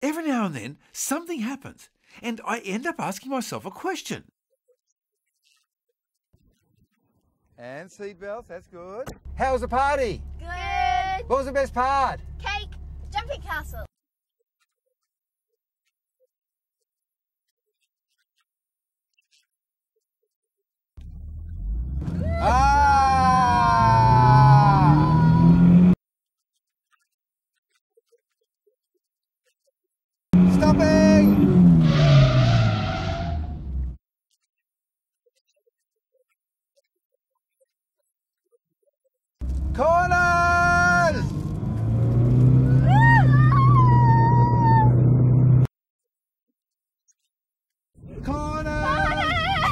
Every now and then, something happens, and I end up asking myself a question. And seatbelts, that's good. How was the party? Good. What was the best part? Cake. Jumping castle. Stopping! Corners! Corners!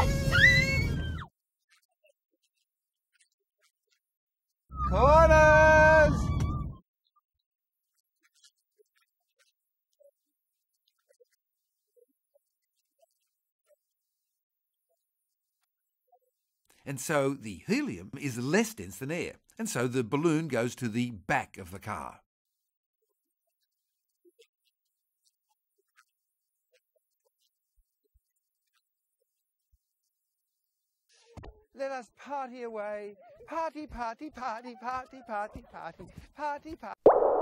Corners! And so the helium is less dense than air, and so the balloon goes to the back of the car. Let us party away. Party, party, party, party, party, party, party, party.